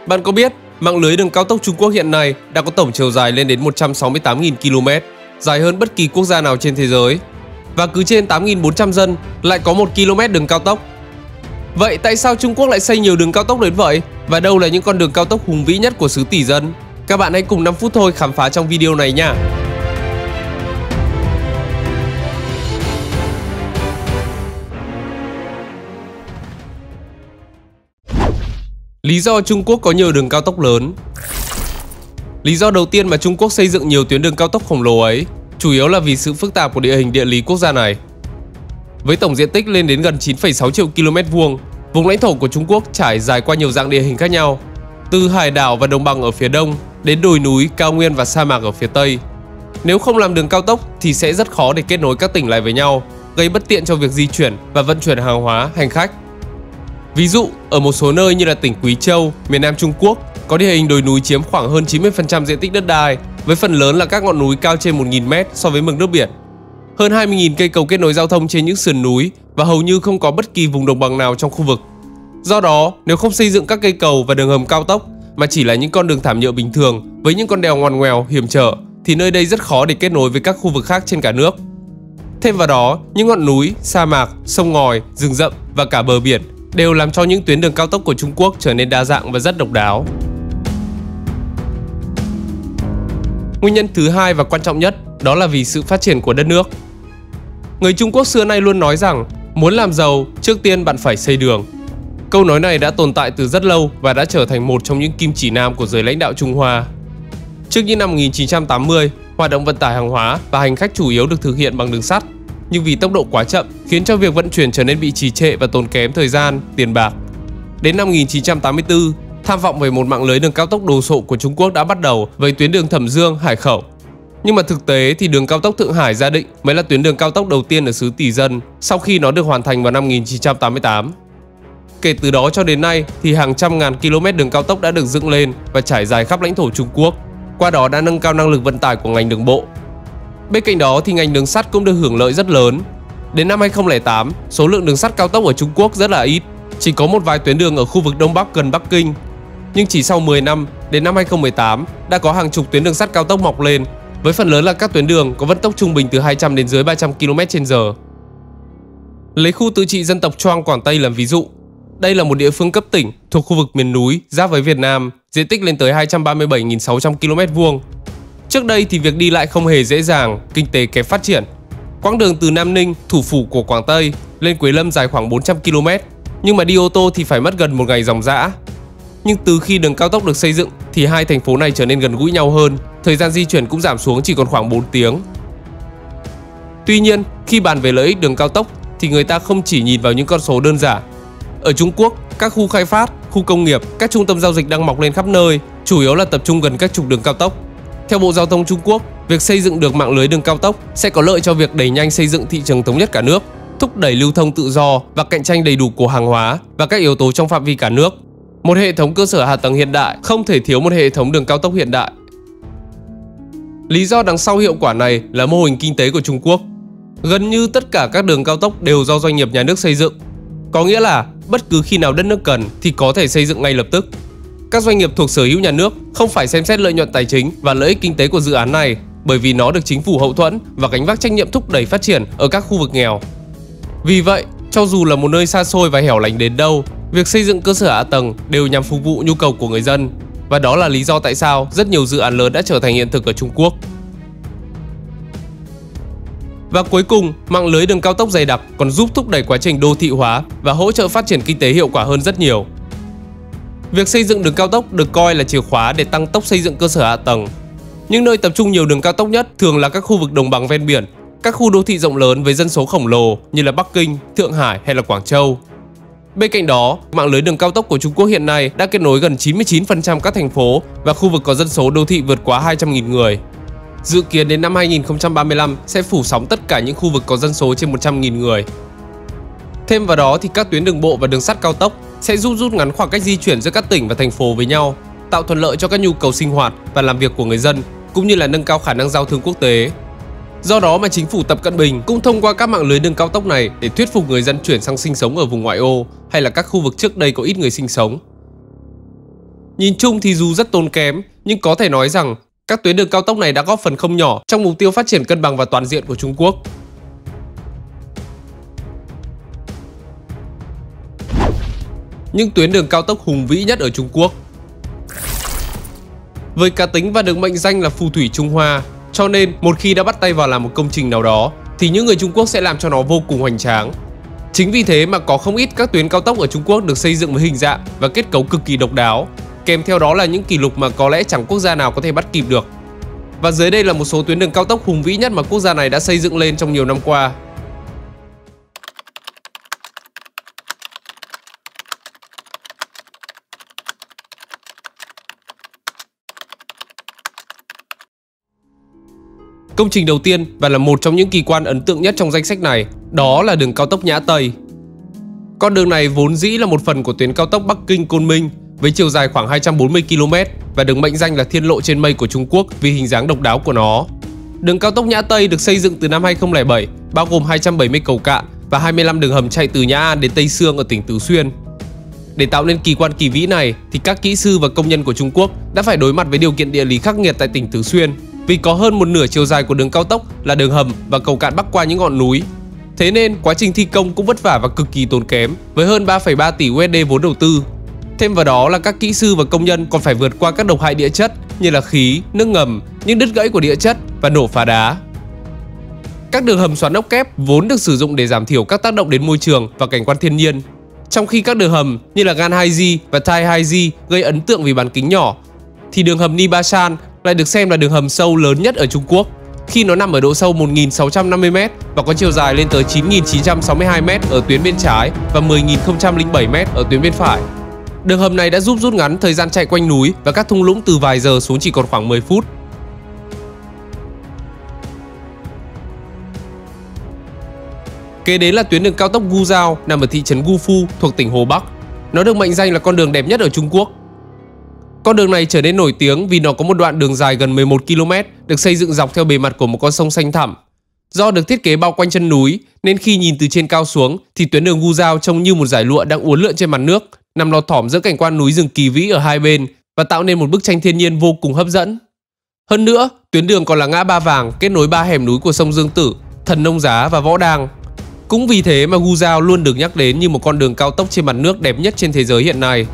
Bạn có biết mạng lưới đường cao tốc Trung Quốc hiện nay đã có tổng chiều dài lên đến 168.000 km, dài hơn bất kỳ quốc gia nào trên thế giới. Và cứ trên 8.400 dân lại có 1 km đường cao tốc. Vậy tại sao Trung Quốc lại xây nhiều đường cao tốc đến vậy? Và đâu là những con đường cao tốc hùng vĩ nhất của xứ tỷ dân? Các bạn hãy cùng 5 phút thôi khám phá trong video này nha! Lý do Trung Quốc có nhiều đường cao tốc lớn. Lý do đầu tiên mà Trung Quốc xây dựng nhiều tuyến đường cao tốc khổng lồ ấy chủ yếu là vì sự phức tạp của địa hình địa lý quốc gia này. Với tổng diện tích lên đến gần 9,6 triệu km vuông, vùng lãnh thổ của Trung Quốc trải dài qua nhiều dạng địa hình khác nhau, từ hải đảo và đồng bằng ở phía đông đến đồi núi, cao nguyên và sa mạc ở phía tây. Nếu không làm đường cao tốc thì sẽ rất khó để kết nối các tỉnh lại với nhau, gây bất tiện cho việc di chuyển và vận chuyển hàng hóa, hành khách. Ví dụ, ở một số nơi như là tỉnh Quý Châu, miền Nam Trung Quốc, có địa hình đồi núi chiếm khoảng hơn 90% diện tích đất đai, với phần lớn là các ngọn núi cao trên 1.000 m so với mực nước biển. Hơn 20.000 cây cầu kết nối giao thông trên những sườn núi và hầu như không có bất kỳ vùng đồng bằng nào trong khu vực. Do đó, nếu không xây dựng các cây cầu và đường hầm cao tốc mà chỉ là những con đường thảm nhựa bình thường với những con đèo ngoằn ngoèo, hiểm trở thì nơi đây rất khó để kết nối với các khu vực khác trên cả nước. Thêm vào đó, những ngọn núi, sa mạc, sông ngòi, rừng rậm và cả bờ biển đều làm cho những tuyến đường cao tốc của Trung Quốc trở nên đa dạng và rất độc đáo. Nguyên nhân thứ hai và quan trọng nhất đó là vì sự phát triển của đất nước. Người Trung Quốc xưa nay luôn nói rằng muốn làm giàu, trước tiên bạn phải xây đường. Câu nói này đã tồn tại từ rất lâu và đã trở thành một trong những kim chỉ nam của giới lãnh đạo Trung Hoa. Trước những năm 1980, hoạt động vận tải hàng hóa và hành khách chủ yếu được thực hiện bằng đường sắt, nhưng vì tốc độ quá chậm khiến cho việc vận chuyển trở nên bị trì trệ và tốn kém thời gian, tiền bạc. Đến năm 1984, tham vọng về một mạng lưới đường cao tốc đồ sộ của Trung Quốc đã bắt đầu với tuyến đường Thẩm Dương, Hải Khẩu. Nhưng mà thực tế thì đường cao tốc Thượng Hải - Gia Định mới là tuyến đường cao tốc đầu tiên ở xứ tỷ dân sau khi nó được hoàn thành vào năm 1988. Kể từ đó cho đến nay thì hàng trăm ngàn km đường cao tốc đã được dựng lên và trải dài khắp lãnh thổ Trung Quốc, qua đó đã nâng cao năng lực vận tải của ngành đường bộ. Bên cạnh đó thì ngành đường sắt cũng được hưởng lợi rất lớn. Đến năm 2008, số lượng đường sắt cao tốc ở Trung Quốc rất là ít, chỉ có một vài tuyến đường ở khu vực Đông Bắc gần Bắc Kinh. Nhưng chỉ sau 10 năm, đến năm 2018, đã có hàng chục tuyến đường sắt cao tốc mọc lên, với phần lớn là các tuyến đường có vận tốc trung bình từ 200 đến dưới 300 km/h. Lấy khu tự trị dân tộc Choang Quảng Tây làm ví dụ, đây là một địa phương cấp tỉnh thuộc khu vực miền núi giáp với Việt Nam, diện tích lên tới 237.600 km vuông. Trước đây thì việc đi lại không hề dễ dàng, kinh tế kém phát triển. Quãng đường từ Nam Ninh, thủ phủ của Quảng Tây, lên Quế Lâm dài khoảng 400 km, nhưng mà đi ô tô thì phải mất gần một ngày ròng rã. Nhưng từ khi đường cao tốc được xây dựng thì hai thành phố này trở nên gần gũi nhau hơn, thời gian di chuyển cũng giảm xuống chỉ còn khoảng 4 tiếng. Tuy nhiên, khi bàn về lợi ích đường cao tốc thì người ta không chỉ nhìn vào những con số đơn giản. Ở Trung Quốc, các khu khai phát, khu công nghiệp, các trung tâm giao dịch đang mọc lên khắp nơi, chủ yếu là tập trung gần các trục đường cao tốc. Theo Bộ Giao thông Trung Quốc, việc xây dựng được mạng lưới đường cao tốc sẽ có lợi cho việc đẩy nhanh xây dựng thị trường thống nhất cả nước, thúc đẩy lưu thông tự do và cạnh tranh đầy đủ của hàng hóa và các yếu tố trong phạm vi cả nước. Một hệ thống cơ sở hạ tầng hiện đại không thể thiếu một hệ thống đường cao tốc hiện đại. Lý do đằng sau hiệu quả này là mô hình kinh tế của Trung Quốc. Gần như tất cả các đường cao tốc đều do doanh nghiệp nhà nước xây dựng. Có nghĩa là bất cứ khi nào đất nước cần thì có thể xây dựng ngay lập tức. Các doanh nghiệp thuộc sở hữu nhà nước không phải xem xét lợi nhuận tài chính và lợi ích kinh tế của dự án này, bởi vì nó được chính phủ hậu thuẫn và gánh vác trách nhiệm thúc đẩy phát triển ở các khu vực nghèo. Vì vậy, cho dù là một nơi xa xôi và hẻo lánh đến đâu, việc xây dựng cơ sở hạ tầng đều nhằm phục vụ nhu cầu của người dân. Và đó là lý do tại sao rất nhiều dự án lớn đã trở thành hiện thực ở Trung Quốc. Và cuối cùng, mạng lưới đường cao tốc dày đặc còn giúp thúc đẩy quá trình đô thị hóa và hỗ trợ phát triển kinh tế hiệu quả hơn rất nhiều. Việc xây dựng đường cao tốc được coi là chìa khóa để tăng tốc xây dựng cơ sở hạ tầng. Những nơi tập trung nhiều đường cao tốc nhất thường là các khu vực đồng bằng ven biển, các khu đô thị rộng lớn với dân số khổng lồ như là Bắc Kinh, Thượng Hải hay là Quảng Châu. Bên cạnh đó, mạng lưới đường cao tốc của Trung Quốc hiện nay đã kết nối gần 99% các thành phố và khu vực có dân số đô thị vượt quá 200.000 người. Dự kiến đến năm 2035 sẽ phủ sóng tất cả những khu vực có dân số trên 100.000 người. Thêm vào đó thì các tuyến đường bộ và đường sắt cao tốc sẽ giúp rút ngắn khoảng cách di chuyển giữa các tỉnh và thành phố với nhau, tạo thuận lợi cho các nhu cầu sinh hoạt và làm việc của người dân, cũng như là nâng cao khả năng giao thương quốc tế. Do đó mà chính phủ Tập Cận Bình cũng thông qua các mạng lưới đường cao tốc này để thuyết phục người dân chuyển sang sinh sống ở vùng ngoại ô hay là các khu vực trước đây có ít người sinh sống. Nhìn chung thì dù rất tốn kém, nhưng có thể nói rằng các tuyến đường cao tốc này đã góp phần không nhỏ trong mục tiêu phát triển cân bằng và toàn diện của Trung Quốc. Những tuyến đường cao tốc hùng vĩ nhất ở Trung Quốc. Với cá tính và được mệnh danh là phù thủy Trung Hoa, cho nên một khi đã bắt tay vào làm một công trình nào đó thì những người Trung Quốc sẽ làm cho nó vô cùng hoành tráng. Chính vì thế mà có không ít các tuyến cao tốc ở Trung Quốc được xây dựng với hình dạng và kết cấu cực kỳ độc đáo, kèm theo đó là những kỷ lục mà có lẽ chẳng quốc gia nào có thể bắt kịp được. Và dưới đây là một số tuyến đường cao tốc hùng vĩ nhất mà quốc gia này đã xây dựng lên trong nhiều năm qua. Công trình đầu tiên và là một trong những kỳ quan ấn tượng nhất trong danh sách này, đó là đường cao tốc Nhã Tây. Con đường này vốn dĩ là một phần của tuyến cao tốc Bắc Kinh - Côn Minh với chiều dài khoảng 240 km và được mệnh danh là thiên lộ trên mây của Trung Quốc vì hình dáng độc đáo của nó. Đường cao tốc Nhã Tây được xây dựng từ năm 2007, bao gồm 270 cầu cạn và 25 đường hầm chạy từ Nhã An đến Tây Xương ở tỉnh Tứ Xuyên. Để tạo nên kỳ quan kỳ vĩ này thì các kỹ sư và công nhân của Trung Quốc đã phải đối mặt với điều kiện địa lý khắc nghiệt tại tỉnh Tứ Xuyên, vì có hơn một nửa chiều dài của đường cao tốc là đường hầm và cầu cạn bắc qua những ngọn núi. Thế nên quá trình thi công cũng vất vả và cực kỳ tốn kém với hơn 3,3 tỷ USD vốn đầu tư. Thêm vào đó là các kỹ sư và công nhân còn phải vượt qua các độc hại địa chất như là khí, nước ngầm, những đứt gãy của địa chất và nổ phá đá. Các đường hầm xoắn ốc kép vốn được sử dụng để giảm thiểu các tác động đến môi trường và cảnh quan thiên nhiên, trong khi các đường hầm như là Gan Haiji và Tai Haiji gây ấn tượng vì bán kính nhỏ, thì đường hầm Nibashan lại được xem là đường hầm sâu lớn nhất ở Trung Quốc khi nó nằm ở độ sâu 1.650m và có chiều dài lên tới 9.962m ở tuyến bên trái và 10.007m ở tuyến bên phải. Đường hầm này đã giúp rút ngắn thời gian chạy quanh núi và các thung lũng từ vài giờ xuống chỉ còn khoảng 10 phút. Kế đến là tuyến đường cao tốc Guzhou nằm ở thị trấn Gufu thuộc tỉnh Hồ Bắc. Nó được mệnh danh là con đường đẹp nhất ở Trung Quốc. Con đường này trở nên nổi tiếng vì nó có một đoạn đường dài gần 11 km được xây dựng dọc theo bề mặt của một con sông xanh thẳm. Do được thiết kế bao quanh chân núi nên khi nhìn từ trên cao xuống thì tuyến đường Guzhou trông như một dải lụa đang uốn lượn trên mặt nước, nằm lọt thỏm giữa cảnh quan núi rừng kỳ vĩ ở hai bên và tạo nên một bức tranh thiên nhiên vô cùng hấp dẫn. Hơn nữa, tuyến đường còn là ngã ba vàng kết nối ba hẻm núi của sông Dương Tử, Thần Nông Giá và Võ Đang. Cũng vì thế mà Guzhou luôn được nhắc đến như một con đường cao tốc trên mặt nước đẹp nhất trên thế giới hiện nay.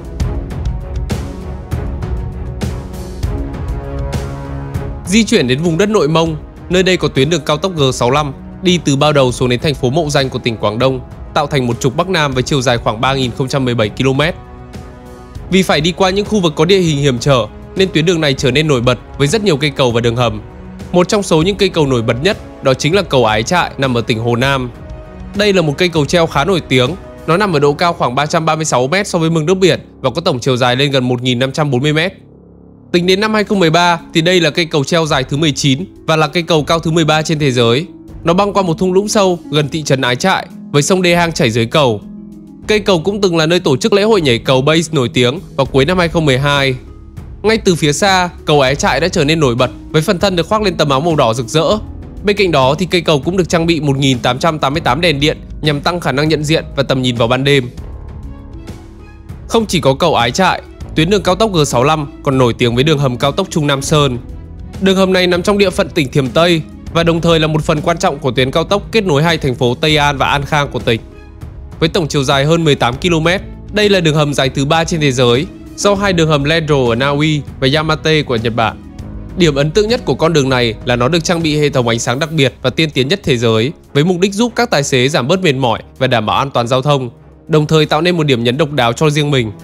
Di chuyển đến vùng đất Nội Mông, nơi đây có tuyến đường cao tốc G65 đi từ Bao Đầu xuống đến thành phố Mậu Danh của tỉnh Quảng Đông, tạo thành một trục Bắc Nam với chiều dài khoảng 3.017 km. Vì phải đi qua những khu vực có địa hình hiểm trở nên tuyến đường này trở nên nổi bật với rất nhiều cây cầu và đường hầm. Một trong số những cây cầu nổi bật nhất đó chính là cầu Ái Trại nằm ở tỉnh Hồ Nam. Đây là một cây cầu treo khá nổi tiếng, nó nằm ở độ cao khoảng 336m so với mực nước biển và có tổng chiều dài lên gần 1.540m. Tính đến năm 2013 thì đây là cây cầu treo dài thứ 19 và là cây cầu cao thứ 13 trên thế giới. Nó băng qua một thung lũng sâu gần thị trấn Ái Trại với sông Đê Hang chảy dưới cầu. Cây cầu cũng từng là nơi tổ chức lễ hội nhảy cầu Base nổi tiếng vào cuối năm 2012. Ngay từ phía xa, cầu Ái Trại đã trở nên nổi bật với phần thân được khoác lên tấm áo màu đỏ rực rỡ. Bên cạnh đó thì cây cầu cũng được trang bị 1.888 đèn điện nhằm tăng khả năng nhận diện và tầm nhìn vào ban đêm. Không chỉ có cầu Ái Trại, tuyến đường cao tốc G65 còn nổi tiếng với đường hầm cao tốc Trung Nam Sơn. Đường hầm này nằm trong địa phận tỉnh Thiểm Tây và đồng thời là một phần quan trọng của tuyến cao tốc kết nối hai thành phố Tây An và An Khang của tỉnh. Với tổng chiều dài hơn 18 km, đây là đường hầm dài thứ 3 trên thế giới, sau hai đường hầm Lendro ở Na Uy và Yamate của Nhật Bản. Điểm ấn tượng nhất của con đường này là nó được trang bị hệ thống ánh sáng đặc biệt và tiên tiến nhất thế giới với mục đích giúp các tài xế giảm bớt mệt mỏi và đảm bảo an toàn giao thông, đồng thời tạo nên một điểm nhấn độc đáo cho riêng mình.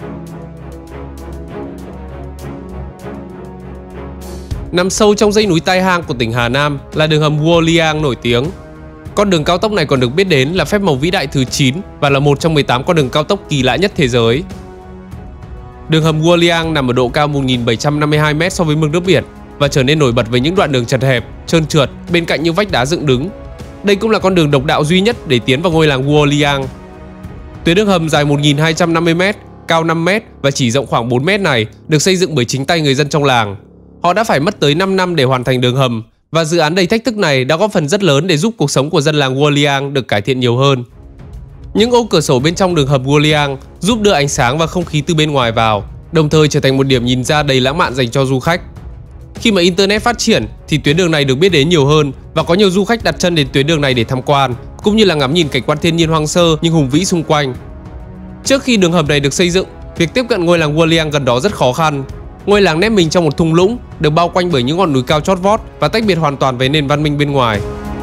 Nằm sâu trong dãy núi Tai Hang của tỉnh Hà Nam là đường hầm Huoliang nổi tiếng. Con đường cao tốc này còn được biết đến là phép màu vĩ đại thứ 9 và là một trong 18 con đường cao tốc kỳ lạ nhất thế giới. Đường hầm Huoliang nằm ở độ cao 1.752m so với mực nước biển và trở nên nổi bật với những đoạn đường chật hẹp, trơn trượt bên cạnh những vách đá dựng đứng. Đây cũng là con đường độc đạo duy nhất để tiến vào ngôi làng Huoliang. Tuyến đường hầm dài 1.250m, cao 5m và chỉ rộng khoảng 4m này được xây dựng bởi chính tay người dân trong làng. Họ đã phải mất tới 5 năm để hoàn thành đường hầm và dự án đầy thách thức này đã góp phần rất lớn để giúp cuộc sống của dân làng Huoliang được cải thiện nhiều hơn. Những ô cửa sổ bên trong đường hầm Huoliang giúp đưa ánh sáng và không khí từ bên ngoài vào, đồng thời trở thành một điểm nhìn ra đầy lãng mạn dành cho du khách. Khi mà Internet phát triển thì tuyến đường này được biết đến nhiều hơn và có nhiều du khách đặt chân đến tuyến đường này để tham quan, cũng như là ngắm nhìn cảnh quan thiên nhiên hoang sơ nhưng hùng vĩ xung quanh. Trước khi đường hầm này được xây dựng, việc tiếp cận ngôi làng Wuliang gần đó rất khó khăn. Ngôi làng nép mình trong một thung lũng, được bao quanh bởi những ngọn núi cao chót vót và tách biệt hoàn toàn với nền văn minh bên ngoài.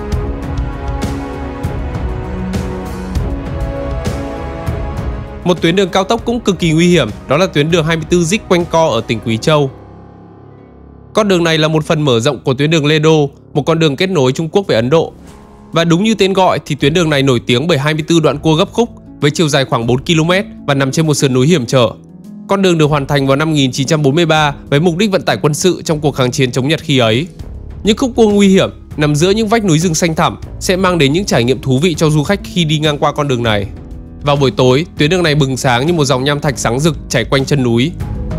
Một tuyến đường cao tốc cũng cực kỳ nguy hiểm, đó là tuyến đường 24 Dích quanh co ở tỉnh Quý Châu. Con đường này là một phần mở rộng của tuyến đường Lê Đô, một con đường kết nối Trung Quốc với Ấn Độ. Và đúng như tên gọi thì tuyến đường này nổi tiếng bởi 24 đoạn cua gấp khúc với chiều dài khoảng 4 km và nằm trên một sườn núi hiểm trở. Con đường được hoàn thành vào năm 1943 với mục đích vận tải quân sự trong cuộc kháng chiến chống Nhật khi ấy. Những khúc cua nguy hiểm nằm giữa những vách núi rừng xanh thẳm sẽ mang đến những trải nghiệm thú vị cho du khách khi đi ngang qua con đường này. Vào buổi tối, tuyến đường này bừng sáng như một dòng nham thạch sáng rực chảy quanh chân núi.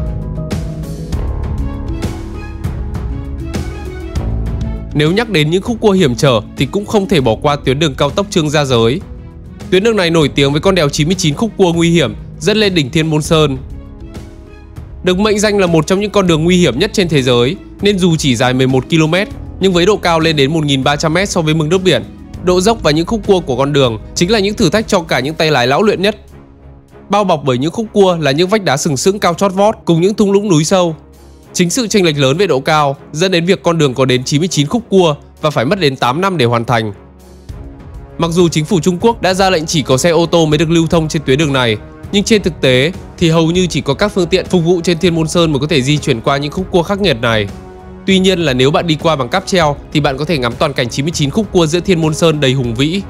Nếu nhắc đến những khúc cua hiểm trở thì cũng không thể bỏ qua tuyến đường cao tốc Trương Gia Giới. Tuyến đường này nổi tiếng với con đèo 99 khúc cua nguy hiểm dẫn lên đỉnh Thiên Môn Sơn. Được mệnh danh là một trong những con đường nguy hiểm nhất trên thế giới, nên dù chỉ dài 11 km nhưng với độ cao lên đến 1.300 m so với mực nước biển, độ dốc và những khúc cua của con đường chính là những thử thách cho cả những tay lái lão luyện nhất. Bao bọc bởi những khúc cua là những vách đá sừng sững cao chót vót cùng những thung lũng núi sâu. Chính sự chênh lệch lớn về độ cao dẫn đến việc con đường có đến 99 khúc cua và phải mất đến 8 năm để hoàn thành. Mặc dù chính phủ Trung Quốc đã ra lệnh chỉ có xe ô tô mới được lưu thông trên tuyến đường này, nhưng trên thực tế thì hầu như chỉ có các phương tiện phục vụ trên Thiên Môn Sơn mới có thể di chuyển qua những khúc cua khắc nghiệt này. Tuy nhiên là nếu bạn đi qua bằng cáp treo thì bạn có thể ngắm toàn cảnh 99 khúc cua giữa Thiên Môn Sơn đầy hùng vĩ.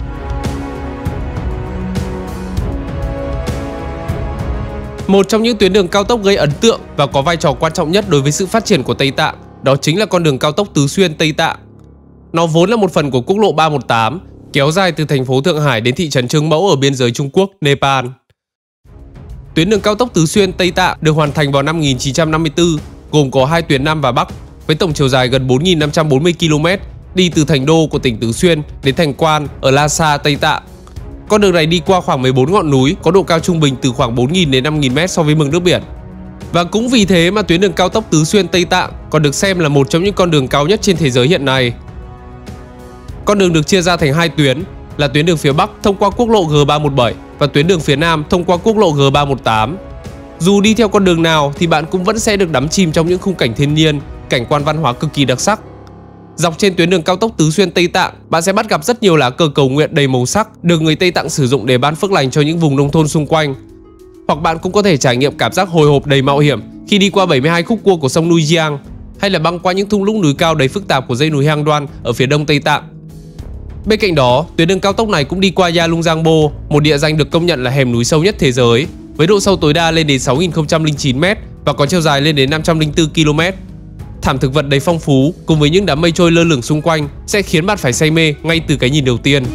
Một trong những tuyến đường cao tốc gây ấn tượng và có vai trò quan trọng nhất đối với sự phát triển của Tây Tạng, đó chính là con đường cao tốc Tứ Xuyên Tây Tạng. Nó vốn là một phần của quốc lộ 318, kéo dài từ thành phố Thượng Hải đến thị trấn Trương Mẫu ở biên giới Trung Quốc, Nepal. Tuyến đường cao tốc Tứ Xuyên Tây Tạng được hoàn thành vào năm 1954, gồm có 2 tuyến Nam và Bắc, với tổng chiều dài gần 4.540 km, đi từ thành đô của tỉnh Tứ Xuyên đến thành Quan ở Lhasa, Tây Tạng. Con đường này đi qua khoảng 14 ngọn núi có độ cao trung bình từ khoảng 4.000 đến 5.000 m so với mực nước biển. Và cũng vì thế mà tuyến đường cao tốc Tứ Xuyên Tây Tạng còn được xem là một trong những con đường cao nhất trên thế giới hiện nay. Con đường được chia ra thành 2 tuyến, là tuyến đường phía Bắc thông qua quốc lộ G317 và tuyến đường phía Nam thông qua quốc lộ G318. Dù đi theo con đường nào thì bạn cũng vẫn sẽ được đắm chìm trong những khung cảnh thiên nhiên, cảnh quan văn hóa cực kỳ đặc sắc. Dọc trên tuyến đường cao tốc Tứ Xuyên Tây Tạng, bạn sẽ bắt gặp rất nhiều lá cờ cầu nguyện đầy màu sắc được người Tây Tạng sử dụng để ban phước lành cho những vùng nông thôn xung quanh. Hoặc bạn cũng có thể trải nghiệm cảm giác hồi hộp đầy mạo hiểm khi đi qua 72 khúc cua của sông Núi Giang, hay là băng qua những thung lũng núi cao đầy phức tạp của dãy núi Hang Đoan ở phía đông Tây Tạng. Bên cạnh đó, tuyến đường cao tốc này cũng đi qua Yalungzangbo, một địa danh được công nhận là hẻm núi sâu nhất thế giới, với độ sâu tối đa lên đến 6.009 m và có chiều dài lên đến 504 km. Thảm thực vật đầy phong phú cùng với những đám mây trôi lơ lửng xung quanh sẽ khiến bạn phải say mê ngay từ cái nhìn đầu tiên.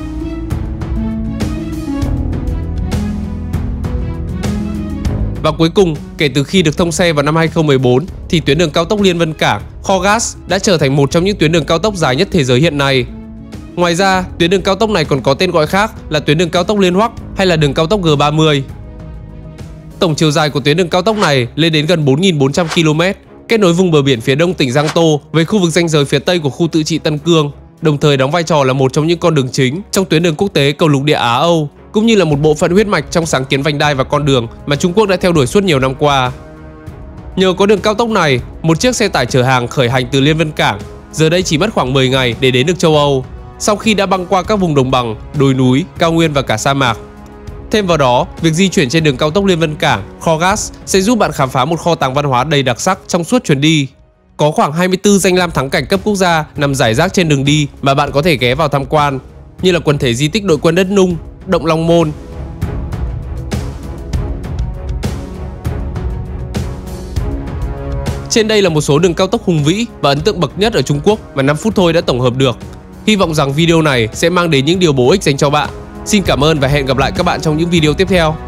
Và cuối cùng, kể từ khi được thông xe vào năm 2014 thì tuyến đường cao tốc Liên Vân Cảng, Khorgas đã trở thành một trong những tuyến đường cao tốc dài nhất thế giới hiện nay. Ngoài ra, tuyến đường cao tốc này còn có tên gọi khác là tuyến đường cao tốc Liên Hoắc hay là đường cao tốc G30. Tổng chiều dài của tuyến đường cao tốc này lên đến gần 4.400 km, kết nối vùng bờ biển phía đông tỉnh Giang Tô với khu vực ranh giới phía tây của khu tự trị Tân Cương, đồng thời đóng vai trò là một trong những con đường chính trong tuyến đường quốc tế cầu lục địa Á-Âu, cũng như là một bộ phận huyết mạch trong sáng kiến vành đai và con đường mà Trung Quốc đã theo đuổi suốt nhiều năm qua. Nhờ có đường cao tốc này, một chiếc xe tải chở hàng khởi hành từ Liên Vân Cảng giờ đây chỉ mất khoảng 10 ngày để đến được châu Âu, sau khi đã băng qua các vùng đồng bằng, đồi núi, cao nguyên và cả sa mạc. Thêm vào đó, việc di chuyển trên đường cao tốc Liên Vân Cảng, Khorgas sẽ giúp bạn khám phá một kho tàng văn hóa đầy đặc sắc trong suốt chuyến đi. Có khoảng 24 danh lam thắng cảnh cấp quốc gia nằm rải rác trên đường đi mà bạn có thể ghé vào tham quan, như là quần thể di tích đội quân Đất Nung, Động Long Môn. Trên đây là một số đường cao tốc hùng vĩ và ấn tượng bậc nhất ở Trung Quốc mà 5 phút thôi đã tổng hợp được. Hy vọng rằng video này sẽ mang đến những điều bổ ích dành cho bạn. Xin cảm ơn và hẹn gặp lại các bạn trong những video tiếp theo.